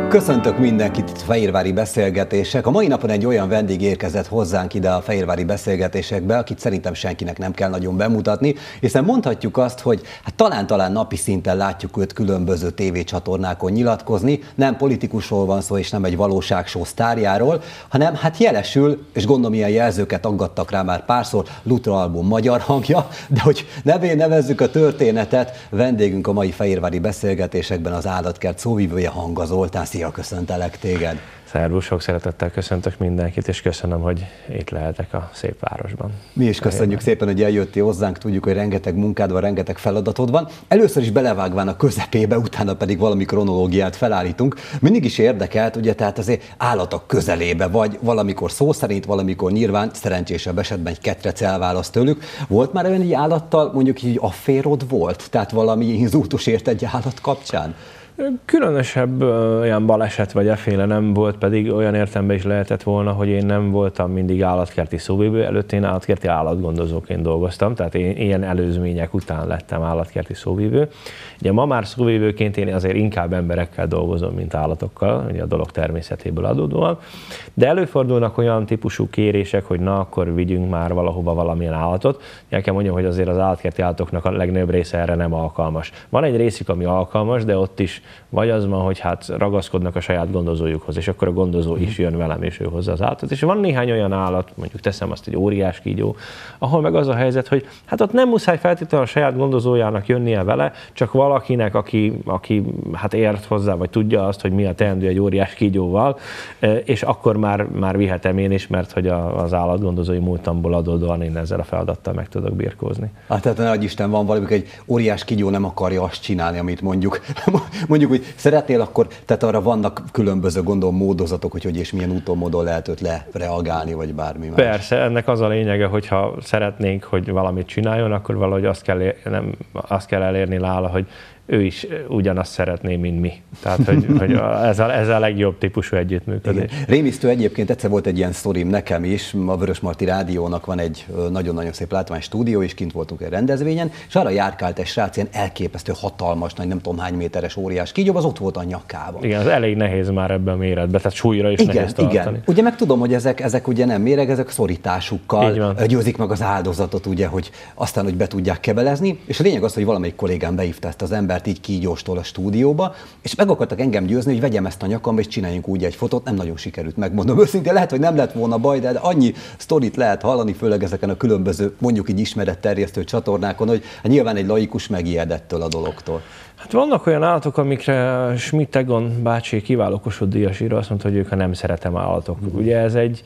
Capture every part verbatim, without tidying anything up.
Köszöntök mindenkit itt a Fehérvári Beszélgetések. A mai napon egy olyan vendég érkezett hozzánk ide a Fehérvári Beszélgetésekbe, akit szerintem senkinek nem kell nagyon bemutatni, hiszen mondhatjuk azt, hogy hát talán-talán napi szinten látjuk őt különböző tévécsatornákon nyilatkozni. Nem politikusról van szó, és nem egy valóságshow sztárjáról, hanem hát jelesül, és gondolom ilyen jelzőket aggattak rá már párszor, Lutra album magyar hangja, de hogy nevén nevezzük a történetet, vendégünk a mai Fehérvári Beszélgetésekben az Állatkert szóvivője, Hanga Zoltán. Szia, köszöntelek téged! Szervusz, sok szeretettel köszöntök mindenkit, és köszönöm, hogy itt lehetek a szép városban. Mi is köszönjük szépen, hogy eljöttél hozzánk, tudjuk, hogy rengeteg munkád van, rengeteg feladatod van. Először is belevágván a közepébe, utána pedig valami kronológiát felállítunk. Mindig is érdekelt, ugye, tehát azért állatok közelébe vagy, valamikor szó szerint, valamikor nyilván, szerencsésebb esetben egy ketrec elválaszt tőlük. Volt már olyan egy állattal, mondjuk így afférod volt? Tehát valami inzultus ért egy állat kapcsán? Különösebb olyan baleset vagy efféle nem volt, pedig olyan értelemben is lehetett volna, hogy én nem voltam mindig állatkerti szóvivő, előtt én állatkerti állatgondozóként dolgoztam, tehát én ilyen előzmények után lettem állatkerti szóvivő. Ugye ma már szóvivőként én azért inkább emberekkel dolgozom, mint állatokkal, ugye a dolog természetéből adódóan, de előfordulnak olyan típusú kérések, hogy na, akkor vigyünk már valahova valamilyen állatot. El kell mondjam, hogy azért az állatkerti állatoknak a legnagyobb része erre nem alkalmas. Van egy részük, ami alkalmas, de ott is vagy az van, hogy hát ragaszkodnak a saját gondozójukhoz, és akkor a gondozó is jön velem, és ő hozza az állatot. És van néhány olyan állat, mondjuk teszem azt egy óriás kígyó, ahol meg az a helyzet, hogy hát ott nem muszáj feltétlenül a saját gondozójának jönnie vele, csak valakinek, aki, aki hát ért hozzá, vagy tudja azt, hogy mi a teendő egy óriás kígyóval, és akkor már, már vihetem én is, mert hogy az állatgondozói múltamból adódóan én ezzel a feladattal meg tudok birkózni. Hát tehát nagy Isten, van valami, egy óriás kígyó nem akarja azt csinálni, amit mondjuk, mondjuk, hogy szeretnél, akkor tehát arra vannak különböző, gondolom, módozatok, hogy hogy és milyen úton, módon lehet őt lereagálni, vagy bármi más. Persze, ennek az a lényege, hogyha szeretnénk, hogy valamit csináljon, akkor valahogy azt kell, nem, azt kell elérni nála, hogy ő is ugyanazt szeretné, mint mi. Tehát, hogy, hogy ez, a, ez a legjobb típusú együttműködés. Igen. Rémisztő egyébként, egyszer volt egy ilyen sztorim nekem is, a Vörösmarty Rádiónak van egy nagyon-nagyon szép látvány stúdió, és kint voltunk egy rendezvényen, és arra járkált egy srác, ilyen elképesztő, hatalmas, nagy, nem tudom hány méteres óriás kígyó, az ott volt a nyakában. Igen, az elég nehéz már ebben a méretben, tehát súlyra is igen, nehéz tartani. Igen, ugye meg tudom, hogy ezek, ezek ugye nem méreg, ezek szorításukkal győzik meg az áldozatot, ugye, hogy aztán, hogy be tudják kebelezni, és a lényeg az, hogy valamelyik kollégám beívta ezt az embert így kígyóstól a stúdióba, és meg akartak engem győzni, hogy vegyem ezt a nyakamba, és csináljunk úgy egy fotót. Nem nagyon sikerült, megmondom őszintén, lehet, hogy nem lett volna baj, de annyi sztorit lehet hallani, főleg ezeken a különböző, mondjuk így ismeretterjesztő csatornákon, hogy nyilván egy laikus megijedettől a dologtól. Hát vannak olyan állatok, amikre Schmidt Egon bácsi kiváló Kossuth Díjas író azt mondta, hogy ők, ha nem szeretem állatok. Mm. Ugye ez egy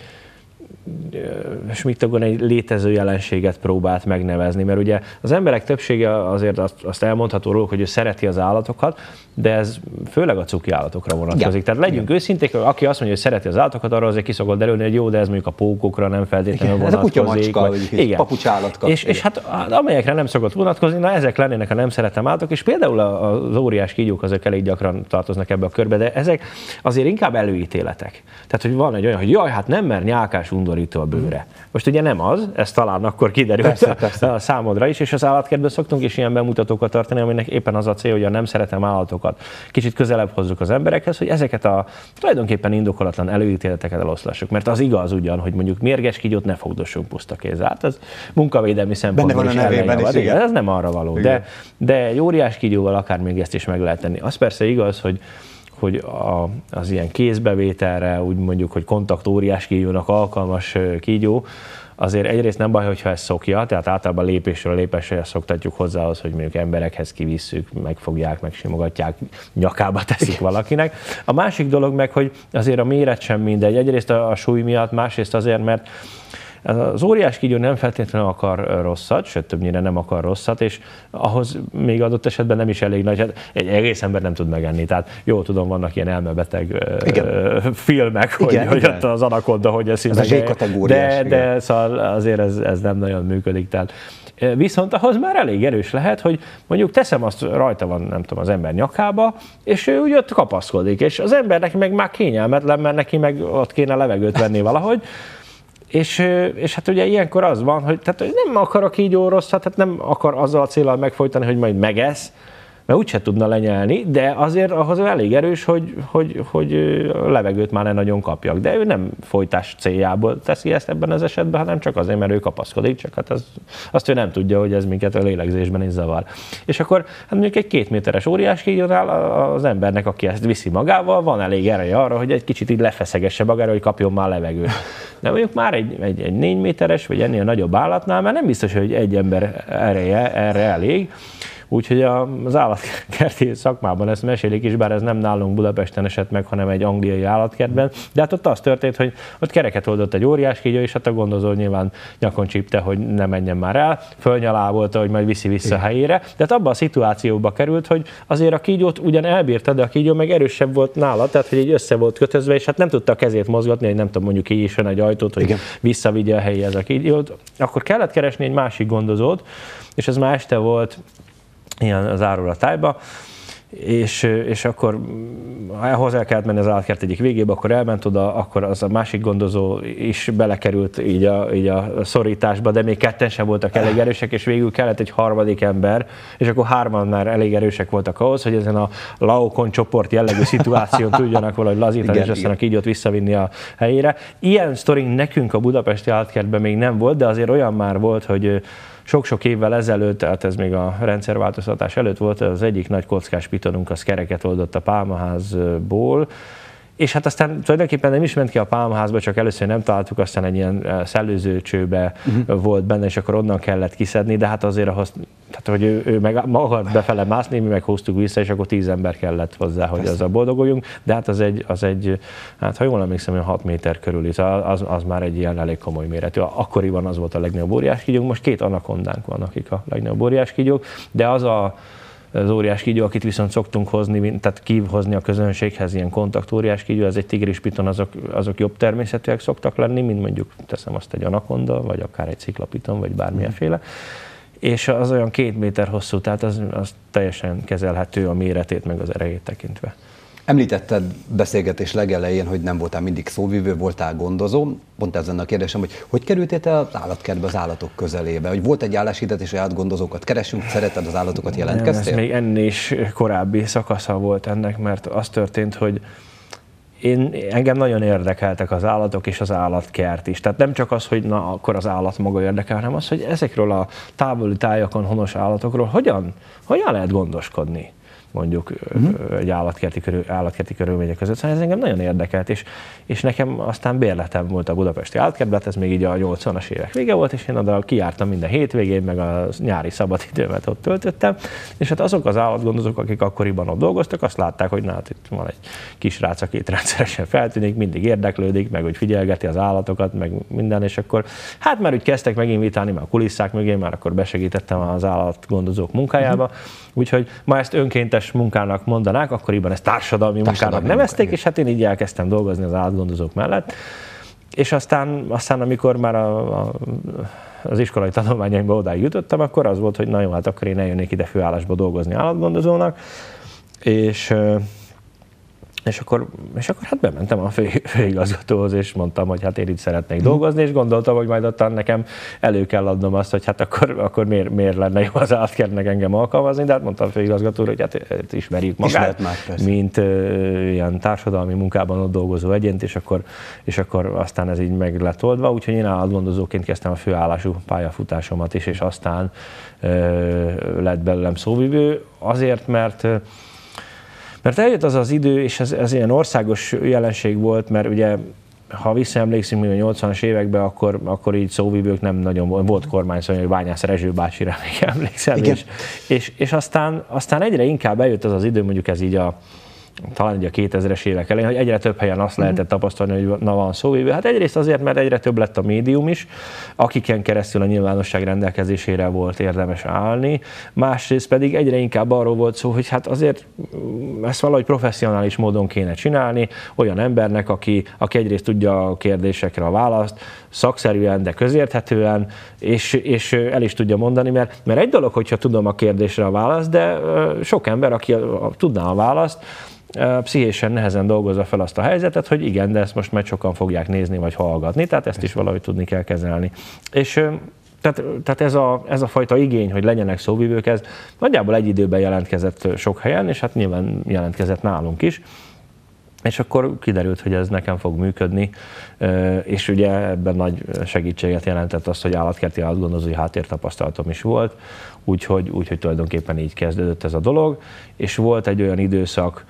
Schmidt Egon egy létező jelenséget próbált megnevezni, mert ugye az emberek többsége azért azt, azt elmondható róla, hogy ő szereti az állatokat, de ez főleg a cuki állatokra vonatkozik. Ja. Tehát legyünk ja. őszinték, aki azt mondja, hogy szereti az állatokat, arra azért ki szokott derülni, hogy jó, de ez mondjuk a pókokra nem feltétlenül igen, vonatkozik. Ez a kutya, macska, vagy papucsállatka. És, és hát amelyekre nem szokott vonatkozni, na ezek lennének a nem szeretem állatok, és például az óriás kígyók azok elég gyakran tartoznak ebbe a körbe, de ezek azért inkább előítéletek. Tehát, hogy van egy olyan, hogy jaj, hát nem, mert nyálkás undorító a bőre. Most ugye nem az, ez talán akkor kiderült persze, persze. a számodra is, és az állatkertben szoktunk is ilyen bemutatókat tartani, aminek éppen az a cél, hogy a nem szeretem állatokat kicsit közelebb hozzuk az emberekhez, hogy ezeket a tulajdonképpen indokolatlan előítéleteket eloszlassuk. Mert az igaz ugyan, hogy mondjuk mérges kígyót ne fogdossunk puszta kézzel. Hát ez munkavédelmi szempontból is ellenjavar. Ez nem arra való. De, de egy óriás kígyóval akár még ezt is meg lehet tenni. Az persze igaz, hogy hogy a, az ilyen kézbevételre, úgy mondjuk, hogy kontakt óriás kígyónak alkalmas kígyó, azért egyrészt nem baj, hogyha ezt szokja, tehát általában lépésről lépésre szoktatjuk hozzá az, hogy mondjuk emberekhez kivisszük, megfogják, megsimogatják, nyakába teszik igen. valakinek. A másik dolog meg, hogy azért a méret sem mindegy, egyrészt a, a súly miatt, másrészt azért, mert az óriás kígyó nem feltétlenül akar rosszat, sőt többnyire nem akar rosszat, és ahhoz még adott esetben nem is elég nagy, hát egy egész ember nem tud megenni. Tehát jól tudom, vannak ilyen elmebeteg igen. filmek, hogy, igen, hogy igen. ott az anakonda, hogy ez ez a zsé-kategóriás. De, de szóval azért ez, ez nem nagyon működik. Tehát viszont ahhoz már elég erős lehet, hogy mondjuk teszem azt, rajta van, nem tudom, az ember nyakába, és ő úgy ott kapaszkodik, és az embernek meg már kényelmetlen, mert neki meg ott kéne levegőt venni valahogy. És, és hát ugye ilyenkor az van, hogy tehát nem akar a kígyó rosszat, tehát nem akar azzal a céllal megfojtani, hogy majd megesz, mert úgyse tudna lenyelni, de azért ahhoz elég erős, hogy, hogy, hogy a levegőt már ne nagyon kapjak. De ő nem folytás céljából teszi ezt ebben az esetben, hanem csak azért, mert ő kapaszkodik, csak hát az, azt ő nem tudja, hogy ez minket a lélegzésben is zavar. És akkor hát mondjuk egy két méteres óriás kígyónál az embernek, aki ezt viszi magával, van elég ereje arra, hogy egy kicsit így lefeszegesse magára, hogy kapjon már levegőt. De mondjuk már egy, egy, egy négy méteres, vagy ennél nagyobb állatnál már nem biztos, hogy egy ember ereje erre elég. Úgyhogy az állatkerti szakmában ezt mesélik is, bár ez nem nálunk Budapesten esett meg, hanem egy angliai állatkertben. De hát ott az történt, hogy ott kereket oldott egy óriás kígyó, és hát a gondozó nyilván nyakon csípte, hogy ne menjen már el, fölnyalábolta, hogy majd viszi vissza a helyére. De hát abban a szituációba került, hogy azért a kígyót ugyan elbírta, de a kígyó meg erősebb volt nála, tehát hogy így össze volt kötözve, és hát nem tudta a kezét mozgatni, hogy nem tudom, mondjuk így is egy ajtót, hogy igen, visszavigye a helyéhez a kígyót. Akkor kellett keresni egy másik gondozót, és ez már este volt, ilyen az árulatájba, és, és akkor hozzá el kellett menni az állatkert egyik végébe, akkor elment oda, akkor az a másik gondozó is belekerült így a, így a szorításba, de még ketten sem voltak elég erősek, és végül kellett egy harmadik ember, és akkor hárman már elég erősek voltak ahhoz, hogy ezen a Laokon csoport jellegű szituáción tudjanak valahogy lazítani, igen, és aztán a kígyót visszavinni a helyére. Ilyen sztorink nekünk a budapesti állatkertben még nem volt, de azért olyan már volt, hogy sok-sok évvel ezelőtt, tehát ez még a rendszerváltoztatás előtt volt, az egyik nagy kockás pitonunk az kereket oldott a pálmaházból, és hát aztán tulajdonképpen nem is ment ki a pálmaházba, csak először nem találtuk, aztán egy ilyen szellőzőcsőbe uh-huh. volt benne, és akkor onnan kellett kiszedni, de hát azért ahhoz, tehát hogy ő, ő meg akart befele mászni, mi meg húztuk vissza, és akkor tíz ember kellett hozzá, hogy azzal boldoguljunk, de hát az egy, az egy hát ha jól emlékszem, olyan hat méter körül, az, az már egy ilyen elég komoly méretű. Akkoriban az volt a legnagyobb óriás kígyók, most két anakondánk van, akik a legnagyobb óriás kígyók, de az a az óriás kígyó, akit viszont szoktunk hozni, tehát kihozni a közönséghez, ilyen kontakt óriás kígyó, ez egy tigris piton, azok, azok jobb természetűek szoktak lenni, mint mondjuk teszem azt egy anakonda, vagy akár egy sziklapiton, vagy bármilyenféle. És az olyan két méter hosszú, tehát az, az teljesen kezelhető a méretét, meg az erejét tekintve. Említetted beszélgetés legelején, hogy nem voltál mindig szóvivő, voltál gondozó. Pont ezen a kérdésem, hogy hogy kerültél te az állatkertbe, az állatok közelébe? Hogy volt egy álláshirdetés, hogy állatgondozókat keresünk, szeretted az állatokat, jelentkeztél? Ez még ennél is korábbi szakasza volt ennek, mert az történt, hogy én, engem nagyon érdekeltek az állatok és az állatkert is. Tehát nem csak az, hogy na, akkor az állat maga érdekel, hanem az, hogy ezekről a távoli tájakon honos állatokról hogyan, hogyan lehet gondoskodni, mondjuk uh-huh. egy állatkerti, körül, állatkerti körülmények között. Szóval ez engem nagyon érdekelt, és, és nekem aztán bérletem volt a budapesti állatkertben, ez még így a nyolcvanas évek vége volt, és én oda kijártam minden hétvégén, meg a nyári szabadidőmet ott töltöttem, és hát azok az állatgondozók, akik akkoriban ott dolgoztak, azt látták, hogy na, hát itt van egy kis rác, aki itt rendszeresen feltűnik, mindig érdeklődik, meg hogy figyelgeti az állatokat, meg minden, és akkor hát már úgy kezdtek meginvitálni, már a kulisszák mögé, már akkor besegítettem az állatgondozók munkájába, uh-huh. úgyhogy ma ezt önkéntes munkának mondanák, akkoriban ezt társadalmi, társadalmi munkának nevezték, munka, és hát én így elkezdtem dolgozni az állatgondozók mellett. És aztán, aztán amikor már a, a, az iskolai tanulmányaimban odáig jutottam, akkor az volt, hogy na jó, hát akkor én eljönnék ide főállásba dolgozni állatgondozónak, és És akkor, és akkor hát bementem a fő, főigazgatóhoz, és mondtam, hogy hát én itt szeretnék mm. dolgozni, és gondoltam, hogy majd ottan nekem elő kell adnom azt, hogy hát akkor, akkor miért, miért lenne jó az állatkertnek engem alkalmazni, de hát mondtam a főigazgatóra, hogy hát ismerjük magát, már, mint uh, ilyen társadalmi munkában ott dolgozó egyént, és akkor, és akkor aztán ez így meg lett oldva, úgyhogy én állatgondozóként kezdtem a főállású pályafutásomat is, és aztán uh, lett belőlem szóvivő, azért, mert Mert eljött az az idő, és ez, ez ilyen országos jelenség volt, mert ugye, ha visszaemlékszünk, hogy a nyolcvanas években, akkor, akkor így szóvivők nem nagyon volt, volt kormányszó, hogy Bányász Rezső bácsira még emlékszem, és, és, és aztán, aztán egyre inkább eljött az az idő, mondjuk ez így a talán így a kétezres évek elején, hogy egyre több helyen azt lehetett tapasztalni, hogy na van szóvivő. Hát egyrészt azért, mert egyre több lett a médium is, akiken keresztül a nyilvánosság rendelkezésére volt érdemes állni, másrészt pedig egyre inkább arról volt szó, hogy hát azért ezt valahogy professzionális módon kéne csinálni, olyan embernek, aki, aki egyrészt tudja a kérdésekre a választ, szakszerűen, de közérthetően, és, és el is tudja mondani, mert, mert egy dolog, hogyha tudom a kérdésre a választ, de sok ember, aki tudná a választ, pszichésen nehezen dolgozza fel azt a helyzetet, hogy igen, de ezt most majd sokan fogják nézni vagy hallgatni, tehát ezt is valahogy tudni kell kezelni. És, Tehát, tehát ez, a, ez a fajta igény, hogy legyenek szóvivők, ez nagyjából egy időben jelentkezett sok helyen, és hát nyilván jelentkezett nálunk is. És akkor kiderült, hogy ez nekem fog működni, és ugye ebben nagy segítséget jelentett az, hogy állatkerti állatgondozói háttértapasztalatom is volt, úgyhogy, úgyhogy tulajdonképpen így kezdődött ez a dolog, és volt egy olyan időszak,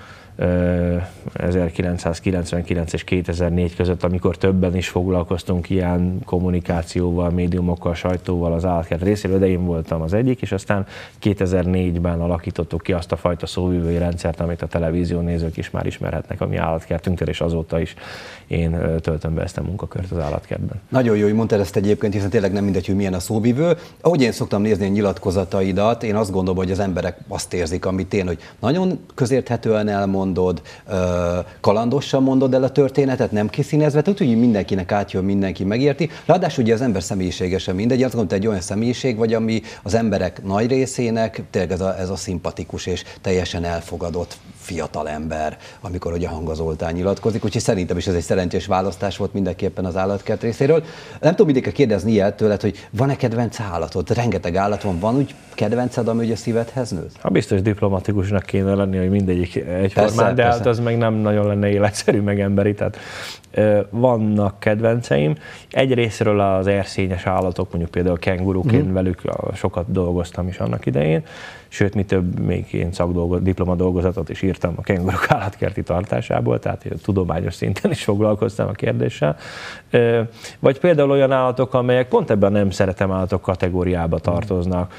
ezerkilencszázkilencvenkilenc és kétezer-négy között, amikor többen is foglalkoztunk ilyen kommunikációval, médiumokkal, sajtóval az állatkert részéről, de én voltam az egyik, és aztán kétezer-négyben alakítottuk ki azt a fajta szóvivői rendszert, amit a televízió nézők is már ismerhetnek a mi állatkertünktől, és azóta is én töltöm be ezt a munkakört az állatkertben. Nagyon jó, hogy mondtad ezt egyébként, hiszen tényleg nem mindegy, hogy milyen a szóvivő. Ahogy én szoktam nézni a nyilatkozataidat, én azt gondolom, hogy az emberek azt érzik, amit én, hogy nagyon közérthetően elmondod, kalandosan mondod el a történetet, nem kiszínezve, tudod, hogy mindenkinek átjön, mindenki megérti. Ráadásul ugye az ember személyisége sem mindegy, azt gondolom, hogy egy olyan személyiség vagy, ami az emberek nagy részének tényleg ez a, ez a szimpatikus és teljesen elfogadott fiatal ember, amikor ugye Hanga Zoltán nyilatkozik, úgyhogy szerintem is ez egy szerencsés választás volt mindenképpen az állatkert részéről. Nem tudom mindig kérdezni ilyet tőled, hogy van-e kedvenc állatod? Rengeteg állat van, van úgy kedvenced, ami ugye a szívedhez nőtt? Ha biztos diplomatikusnak kéne lenni, hogy mindegyik egyformán, de hát az meg nem nagyon lenne életszerű, meg emberi, tehát vannak kedvenceim. Egy részről az erszényes állatok, mondjuk például kenguruként mm. velük sokat dolgoztam is annak idején, sőt, mi több, még én szakdolgo- diplomadolgozatot is írtam a kenguruk állatkerti tartásából, tehát tudományos szinten is foglalkoztam a kérdéssel. Vagy például olyan állatok, amelyek pont ebben a nem szeretem állatok kategóriába tartoznak,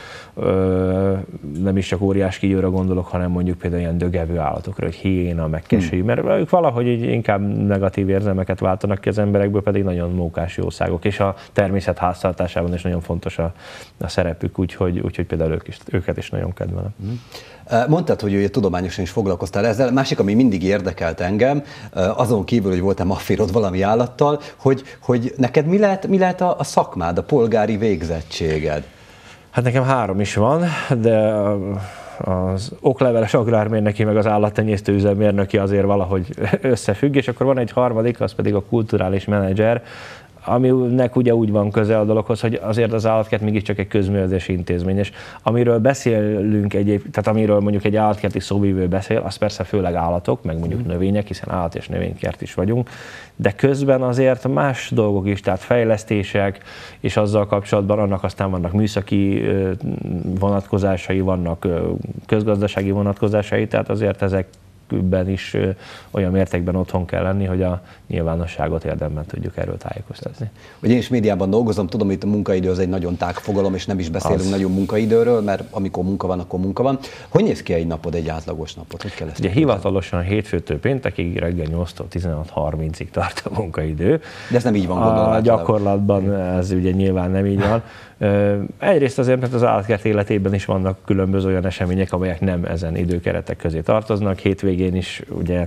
nem is csak óriás kígyóra gondolok, hanem mondjuk például ilyen dögevő állatokra, hogy hiéna, meg keselyű, hmm. mert ők valahogy így inkább negatív érzelmeket váltanak ki az emberekből, pedig nagyon mókás jószágok, és a természet háztartásában is nagyon fontos a, a szerepük, úgyhogy, úgyhogy például ők is, őket is nagyon kedvelem. Hmm. Mondtad, hogy ugye tudományosan is foglalkoztál ezzel. Másik, ami mindig érdekelt engem, azon kívül, hogy voltam afférod valami állattal, hogy, hogy neked mi lehet, mi lehet a, a szakmád, a polgári végzettséged? Hát nekem három is van, de az okleveles agrármérnöki meg az állattenyésztő üzemmérnöki azért valahogy összefügg, és akkor van egy harmadik, az pedig a kulturális menedzser, aminek ugye úgy van köze a dologhoz, hogy azért az állatkert mégiscsak egy közművelési intézmény, és amiről beszélünk egyéb, tehát amiről mondjuk egy állatkerti szóvivő beszél, az persze főleg állatok, meg mondjuk növények, hiszen állat- és növénykert is vagyunk, de közben azért más dolgok is, tehát fejlesztések, és azzal kapcsolatban annak aztán vannak műszaki vonatkozásai, vannak közgazdasági vonatkozásai, tehát azért ezek ben is olyan mértékben otthon kell lenni, hogy a nyilvánosságot érdemben tudjuk erről tájékoztatni. Hogy én is médiában dolgozom, tudom, hogy a munkaidő az egy nagyon tág fogalom, és nem is beszélünk az... nagyon munkaidőről, mert amikor munka van, akkor munka van. Hogy néz ki egy napod, egy átlagos napot? Hogy kell ezt Ugye hivatalosan hétfőtől péntekig reggel nyolctól tizenhat harmincig tart a munkaidő. De ez nem így van, gondolom. A gyakorlatban ez ugye nyilván nem így van. Egyrészt azért, mert az állatkert életében is vannak különböző olyan események, amelyek nem ezen időkeretek közé tartoznak, hétvégén is ugye,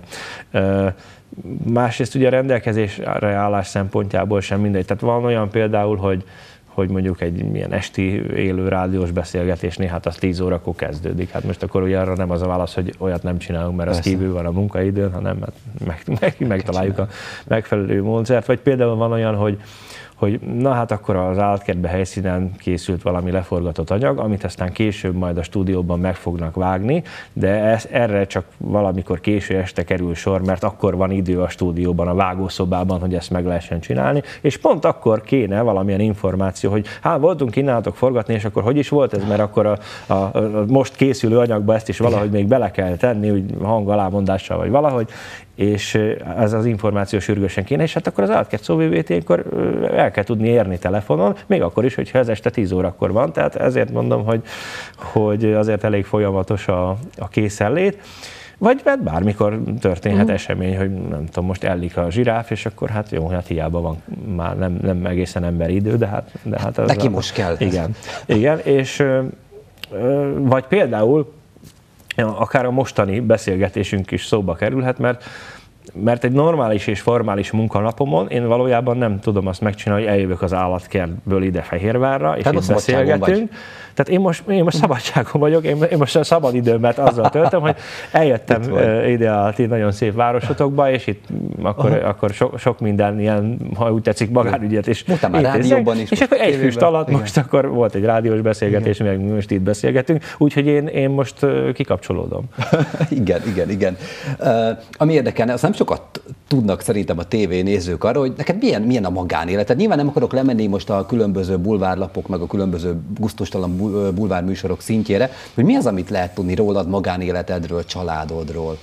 másrészt ugye a rendelkezésre állás szempontjából sem mindegy. Tehát van olyan például, hogy hogy mondjuk egy milyen esti élő rádiós beszélgetésnél, hát az tíz órakor kezdődik. Hát most akkor ugye arra nem az a válasz, hogy olyat nem csinálunk, mert az kívül van a munkaidőn, hanem meg, meg, megtaláljuk a megfelelő módszert. Vagy például van olyan, hogy hogy na hát akkor az állatkertbe helyszínen készült valami leforgatott anyag, amit aztán később majd a stúdióban meg fognak vágni, de ez, erre csak valamikor késő este kerül sor, mert akkor van idő a stúdióban, a vágószobában, hogy ezt meg lehessen csinálni, és pont akkor kéne valamilyen információ, hogy hát voltunk innálatok forgatni, és akkor hogy is volt ez, mert akkor a, a, a most készülő anyagba ezt is valahogy még bele kell tenni, úgy hang alámondással vagy valahogy, és ez az információ sürgősen kéne, és hát akkor az állatkert szóvivőt ilyenkor el kell tudni érni telefonon, még akkor is, hogyha ez este tíz órakor van, tehát ezért mondom, hogy, hogy azért elég folyamatos a, a készenlét. Vagy bármikor történhet uh-huh. esemény, hogy nem tudom, most ellik a zsiráf, és akkor hát jó, hát hiába van már nem, nem egészen emberi idő, de hát... De hát az neki a, most kell. Igen, igen, és vagy például akár a mostani beszélgetésünk is szóba kerülhet, mert mert egy normális és formális munkanapomon én valójában nem tudom azt megcsinálni, hogy eljövök az állatkertből ide Fehérvárra, és Tehát itt beszélgetünk. Tehát én most, én most szabadságon vagyok, én, én most a szabad időmet azzal töltöm, hogy eljöttem ide a ti nagyon szép városotokba, és itt akkor, akkor so, sok minden ilyen, ha úgy tetszik, magánügyet is. Voltam már rádióban is. És akkor egy füst alatt igen. most akkor volt egy rádiós beszélgetés, igen. meg most itt beszélgetünk, úgyhogy én, én most kikapcsolódom. igen, igen, igen. Uh, ami érdekelne, azt nem sokat tudnak szerintem a tévé nézők arra, hogy neked milyen, milyen a magánéleted. Nyilván nem akarok lemenni most a különböző bulvárlapok, meg a különböző gusztustalan bulvárműsorok szintjére, hogy mi az, amit lehet tudni rólad, magánéletedről, családodról?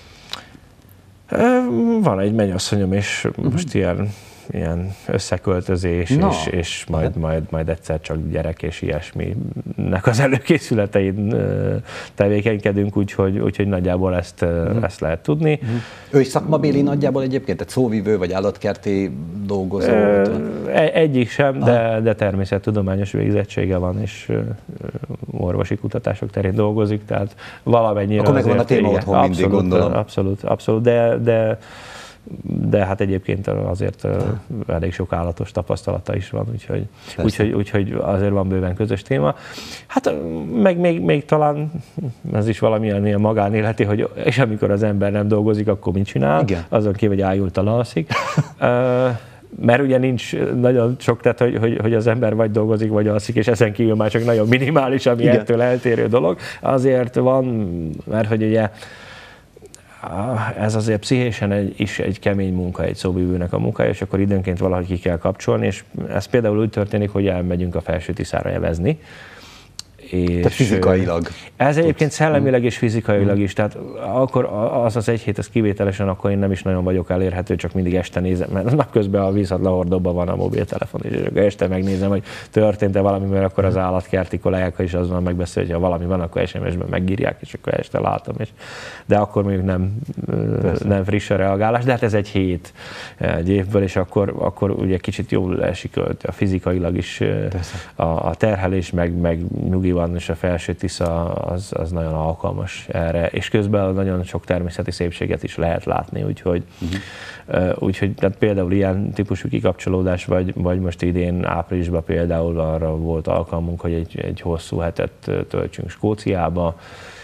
Van egy mennyasszonyom, és uh-huh. most ilyen, ilyen összeköltözés, no. és, és majd, majd, majd egyszer csak gyerek és ilyesminek az előkészületein tevékenykedünk, úgyhogy, úgyhogy nagyjából ezt, uh-huh. ezt lehet tudni. Uh-huh. Ő is szakmabéli nagyjából egyébként? Tehát szóvivő vagy állatkerti dolgozó? Ö, egyik sem, de, de természettudományos végzettsége van, és orvosi kutatások terén dolgozik, tehát valamennyire. Akkor megvan a téma otthon mindig, abszolút, gondolom. Abszolút, abszolút, de, de de hát egyébként azért elég sok állatos tapasztalata is van, úgyhogy, úgyhogy, úgyhogy azért van bőven közös téma. Hát meg még, még talán ez is valamilyen ilyen magánéleti, hogy és amikor az ember nem dolgozik, akkor mit csinál? Igen. Azon kívül, hogy ájultan alszik. Mert ugye nincs nagyon sok, tehát hogy, hogy, hogy az ember vagy dolgozik, vagy alszik, és ezen kívül már csak nagyon minimális, ami igen. ettől eltérő dolog. Azért van, mert hogy ugye ez azért pszichésen egy, is egy kemény munka, egy szóvivőnek a munkája, és akkor időnként valahogy ki kell kapcsolni, és ez például úgy történik, hogy elmegyünk a Felső-Tiszára evezni. És tehát fizikailag. Ez egyébként szellemileg és fizikailag is, tehát akkor az az egy hét, ez kivételesen, akkor én nem is nagyon vagyok elérhető, csak mindig este nézem, mert napközben a vízhadlahordóban van a mobiltelefon, és este megnézem, hogy történt-e valami, mert akkor az állatkerti kollégák is azonnal megbeszél, hogy ha valami van, akkor es em es-ben megírják, és akkor este látom, és de akkor még nem, nem friss a reagálás, de hát ez egy hét egy évből, és akkor, akkor ugye kicsit jól esik a fizikailag is a, a terhelés, meg, meg nyugi van, és a Felső-Tisza az, az nagyon alkalmas erre, és közben nagyon sok természeti szépséget is lehet látni, úgyhogy, uh-huh. úgyhogy tehát például ilyen típusú kikapcsolódás, vagy, vagy most idén áprilisban például arra volt alkalmunk, hogy egy, egy hosszú hetet töltsünk Skóciába,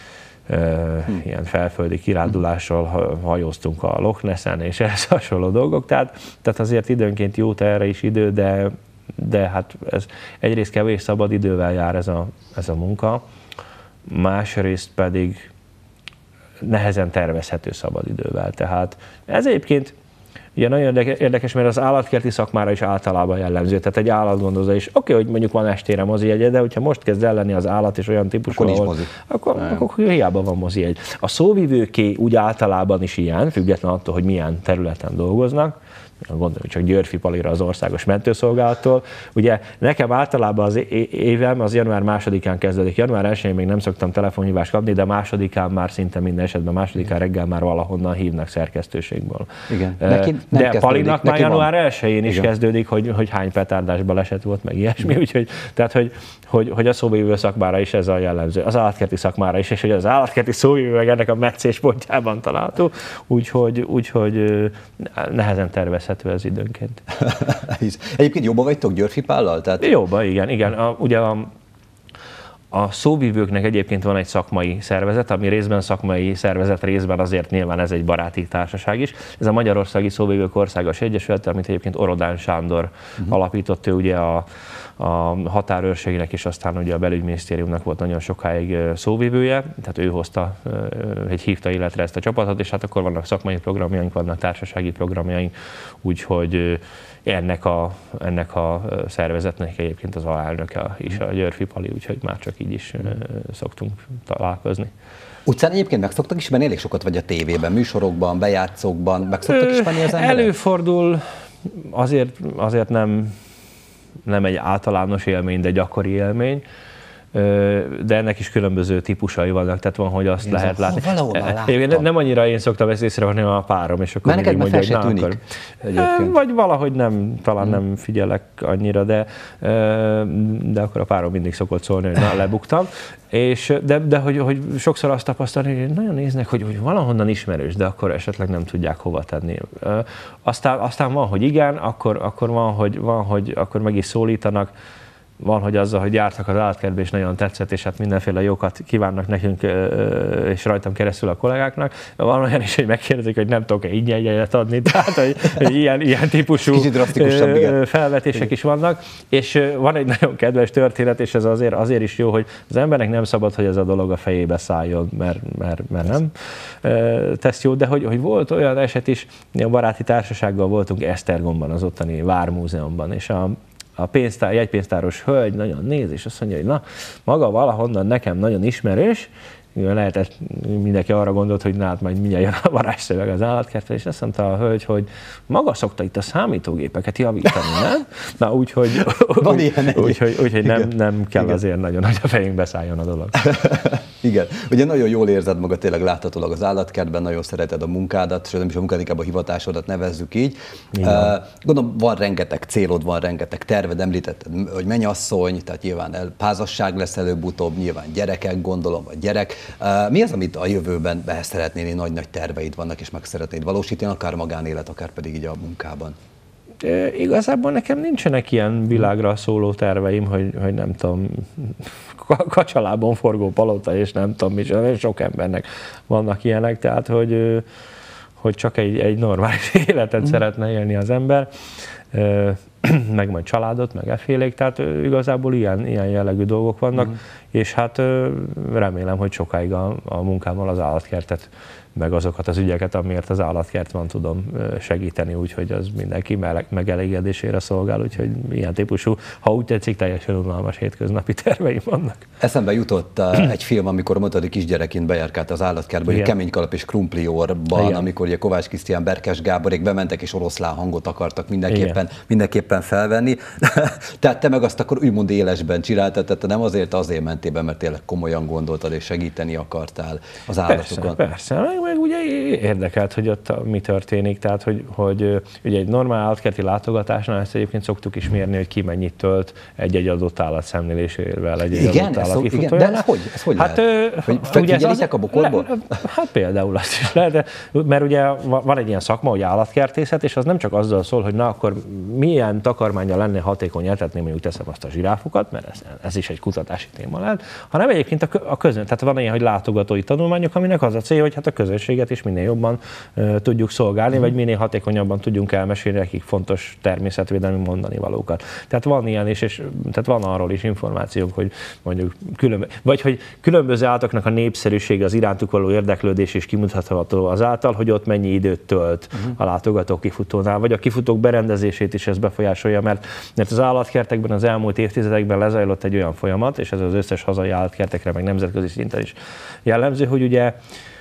Hmm. ilyen felföldi kirándulással hajóztunk a Loch Nessen, és ehhez hasonló dolgok, tehát, tehát azért időnként jót erre is idő, de, de hát ez egyrészt kevés szabad idővel jár ez a, ez a munka, másrészt pedig nehezen tervezhető szabad idővel, tehát ez egyébként ugye nagyon érdekes, mert az állatkerti szakmára is általában jellemző. Tehát egy állatgondozó is, oké, okay, hogy mondjuk van estére mozijegye, de hogyha most kezd el lenni az állat és olyan típusú, akkor, ahol, akkor, akkor hiába van mozijegy. A szóvivőké úgy általában is ilyen, független attól, hogy milyen területen dolgoznak, gondolom csak Györfi Palira az Országos Mentőszolgálattól. Ugye nekem általában az évem az január másodikán kezdődik. január elsején még nem szoktam telefonhívást kapni, de másodikán már szinte minden esetben, másodikán reggel már valahonnan hívnak szerkesztőségből. Igen. Neki de Palinak már január elsején is igen. kezdődik, hogy, hogy hány petárdás baleset volt, meg ilyesmi. Úgyhogy, tehát, hogy, hogy, hogy a szóvivő szakmára is ez a jellemző. Az állatkerti szakmára is, és hogy az állatkerti szóvivő meg ennek a meccéspontjában található. Úgyhogy, úgyhogy nehezen tervezhető ez időnként. Egyébként jobban vagytok Györfi Pállal? Tehát... Jobban, igen. igen. A, ugye a, a szóvivőknek egyébként van egy szakmai szervezet, ami részben szakmai szervezet, részben azért nyilván ez egy baráti társaság is. Ez a Magyarországi Szóvivők Országos Egyesület, amit egyébként Orodán Sándor uh-huh. alapított, ő ugye a, a határőrségnek és aztán ugye a belügyminisztériumnak volt nagyon sokáig szóvivője, tehát ő hozta, egy hívta életre ezt a csapatot, és hát akkor vannak szakmai programjaink, vannak társasági programjaink, úgyhogy ennek a, ennek a szervezetnek egyébként az alelnöke is a Györfi Pali, úgyhogy már csak így is szoktunk találkozni. Utcán egyébként meg szoktak ismerni, elég sokat vagy a tévében, műsorokban, bejátszókban, meg szoktak ismerni az emberek? Előfordul, azért, azért nem, nem egy általános élmény, de gyakori élmény. de ennek is különböző típusai vannak, tehát van, hogy azt igen, lehet látni. Valahol nem annyira én szoktam ezt észrevenni, hanem a párom, és akkor mindig mondja, hogy na, akkor, vagy valahogy nem, talán hmm. nem figyelek annyira, de, de akkor a párom mindig szokott szólni, hogy na, lebuktam. És, de de hogy, hogy sokszor azt tapasztalni, hogy nagyon néznek, hogy, hogy valahonnan ismerős, de akkor esetleg nem tudják hova tenni. Aztán, aztán van, hogy igen, akkor, akkor van, hogy, van, hogy akkor meg is szólítanak, van, hogy azzal, hogy jártak az állatkertbe, és nagyon tetszett, és hát mindenféle jókat kívánnak nekünk, és rajtam keresztül a kollégáknak. Van olyan is, hogy megkérdezik, hogy nem tudok-e ingyen jegyet adni, tehát hogy, hogy ilyen, ilyen típusú felvetések is vannak. És van egy nagyon kedves történet, és ez azért, azért is jó, hogy az embernek nem szabad, hogy ez a dolog a fejébe szálljon, mert, mert, mert nem tesz jó, de hogy, hogy volt olyan eset is, a baráti társasággal voltunk Esztergomban, az ottani Vármúzeumban, és a a pénztár, jegypénztáros hölgy nagyon néz, és azt mondja, hogy na, maga valahonnan nekem nagyon ismerős, lehetett, mindenki arra gondolt, hogy na, hát majd mindjárt jön a varázsszöveg az állatkertben, és azt mondta a hölgy, hogy maga szokta itt a számítógépeket javítani, nem? Na úgyhogy úgy, úgy, úgy, úgy, úgy, nem, nem kell igen. azért nagyon, hogy a fejünkbe szálljon a dolog. Igen. Ugye nagyon jól érzed magad tényleg láthatólag az állatkertben, nagyon szereted a munkádat, és nem is a munkád, inkább a hivatásodat nevezzük így. Igen. Gondolom, van rengeteg célod, van rengeteg terved, említetted, hogy mennyasszony, tehát nyilván házasság lesz előbb-utóbb, nyilván gyerekek, gondolom, vagy gyerek. Mi az, amit a jövőben be szeretnél, nagy-nagy terveid vannak, és meg szeretnéd valósítani, akár magánélet, akár pedig így a munkában? E, igazából nekem nincsenek ilyen világra szóló terveim, hogy, hogy nem tudom, kacsalában forgó palota, és nem tudom, és sok embernek vannak ilyenek, tehát hogy, hogy csak egy, egy normális életet mm. szeretne élni az ember, meg majd családot, meg effélék, tehát igazából ilyen, ilyen jellegű dolgok vannak, mm. és hát remélem, hogy sokáig a, a munkámmal az állatkertet, meg azokat az ügyeket, amiért az állatkert van, tudom segíteni, úgyhogy az mindenki megelégedésére szolgál, úgyhogy ilyen típusú, ha úgy tetszik, teljesen unalmas hétköznapi terveim vannak. Eszembe jutott egy film, amikor mondtad, hogy kisgyerekként bejárkált az állatkertbe, hogy Kemény Kalap és Krumpliorban, igen. amikor ugye Kovács Krisztián, Berkes Gáborék bementek és oroszlán hangot akartak mindenképpen, mindenképpen felvenni. Tehát te meg azt akkor úgymond élesben csináltad, tehát nem azért azért mentél be, mert tényleg komolyan gondoltad és segíteni akartál az állatokon. Persze, persze. Meg ugye érdekelt, hogy ott mi történik, tehát hogy, hogy ugye egy normál állatkerti látogatásnál ezt egyébként szoktuk is mérni, hogy ki mennyit tölt egy-egy adott állat szemlélésével, egy-egy igen, adott állat kifutójánál. Igen, de ez hogy, ez hogy hát, lehet? Hogy figyelitek a bokorból? Le, hát például azt is lehet, de, mert ugye van egy ilyen szakma, hogy állatkertészet, és az nem csak azzal szól, hogy na akkor milyen takarmánnyal lenne hatékony etetni, mondjuk teszem azt a zsiráfokat, mert ez, ez is egy kutatási téma lehet, hanem egyébként a közön, tehát van ilyen, hogy látogatói tanulmányok, aminek az a célja, hogy hát a közönséget is minél jobban uh, tudjuk szolgálni, mm. vagy minél hatékonyabban tudjunk elmesélni nekik fontos természetvédelmi mondani valókat. Tehát van ilyen is, és tehát van arról is információk, hogy mondjuk különbö- vagy hogy különböző állatoknak a népszerűsége, az irántuk való érdeklődés is kimutatható azáltal, hogy ott mennyi időt tölt mm. a látogató kifutónál, vagy a kifutók berendezését is ez befolyásolja, mert, mert az állatkertekben az elmúlt évtizedekben lezajlott egy olyan folyamat, és ez az összes hazai állatkertekre, meg nemzetközi szinten is jellemző, hogy ugye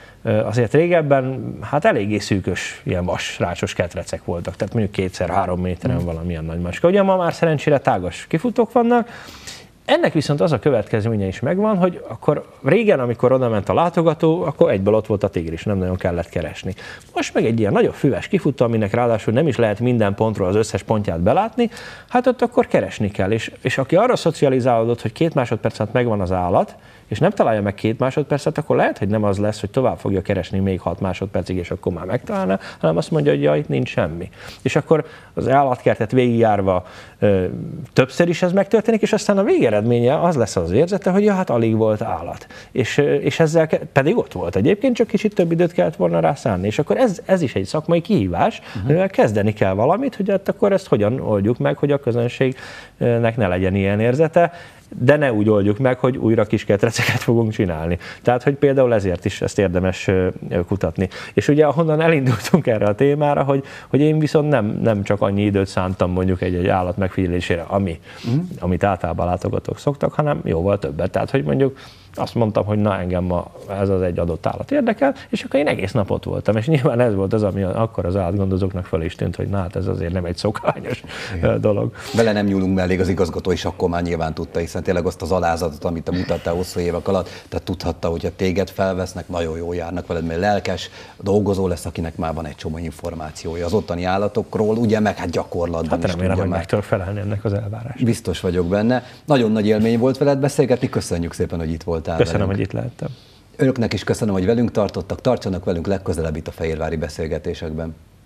azért régebben hát eléggé szűkös ilyen vas, rácsos ketrecek voltak, tehát mondjuk kétszer-három méteren mm. valamilyen nagy macska. Ugye ma már szerencsére tágas kifutók vannak, ennek viszont az a következménye is megvan, hogy akkor régen, amikor oda ment a látogató, akkor egyből ott volt a tigris, nem nagyon kellett keresni. Most meg egy ilyen nagyobb füves kifutó, aminek ráadásul nem is lehet minden pontról az összes pontját belátni, hát ott akkor keresni kell. És, és aki arra szocializálódott, hogy két másodpercet megvan az állat, és nem találja meg két másodpercet, akkor lehet, hogy nem az lesz, hogy tovább fogja keresni még hat másodpercig, és akkor már megtalálná, hanem azt mondja, hogy ja, itt nincs semmi. És akkor az állatkertet végigjárva ö, többször is ez megtörténik, és aztán a végeredménye az lesz az érzete, hogy ja, hát alig volt állat. És, és ezzel ke- pedig ott volt egyébként, csak kicsit több időt kellett volna rá szánni. És akkor ez, ez is egy szakmai kihívás, uh-huh. mivel kezdeni kell valamit, hogy hát akkor ezt hogyan oldjuk meg, hogy a közönségnek ne legyen ilyen érzete, de ne úgy oldjuk meg, hogy újra kis ketreceket fogunk csinálni. Tehát, hogy például ezért is ezt érdemes kutatni. És ugye ahonnan elindultunk erre a témára, hogy, hogy én viszont nem, nem csak annyi időt szántam mondjuk egy-egy állat megfigyelésére, ami, uh-huh. amit általában látogatók szoktak, hanem jóval többet. Tehát, hogy mondjuk Azt mondtam, hogy na engem ma ez az egy adott állat érdekel, és akkor én egész napot voltam, és nyilván ez volt az, ami akkor az állatgondozóknak fel is tűnt, hogy na hát ez azért nem egy szokványos igen. dolog. Vele nem nyúlunk mellé, az igazgató is akkor már nyilván tudta, hiszen tényleg azt az alázatot, amit te mutattál hosszú évek alatt, tehát tudhatta, hogy ha téged felvesznek, nagyon jól járnak veled, mert lelkes dolgozó lesz, akinek már van egy csomó információja az ottani állatokról, ugye meg hát gyakorlatban hát is remélem, tudja hogy már. meg tudok felelni ennek az elvárásnak. Biztos vagyok benne. Nagyon nagy élmény volt veled beszélgetni, köszönjük szépen, hogy itt voltál. Köszönöm, velünk. hogy itt lehettem. Önöknek is köszönöm, hogy velünk tartottak, tartsanak velünk legközelebb itt a fehérvári beszélgetésekben.